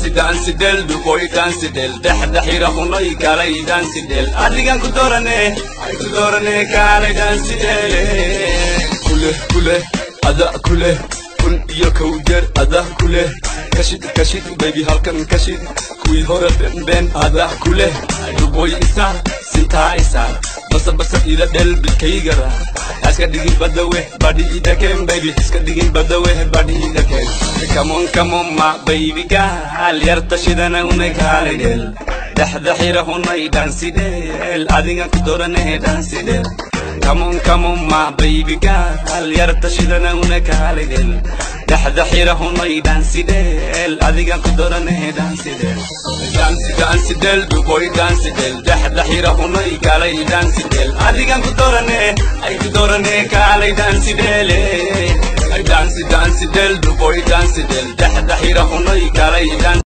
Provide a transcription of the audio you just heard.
dansi del du boy dansi del da hira hunay kalay dansi del adigan ku dorane kalay dansi del kule ada kule kun iyo kawjar ada kule kashid baby halkan kashid kuwi hore ben ada kule du boy isa sinta isa basa ila del bikaygara aska digin badawe badi ida kem baby aska digin badawe badi ida kem come on my baby gal yarta shidana una kalay del da hira hunay dansi del adigan ku dorane dansi del come on my baby gal yarta shidana una kalay del da hira hunay dansi del adigan ku dorane dansi del dansi del du boy dansi del da hira hunay kalay dansi del adigan ku dorane kalay dansi del dansi del du boy dansi del da hira hunay kalay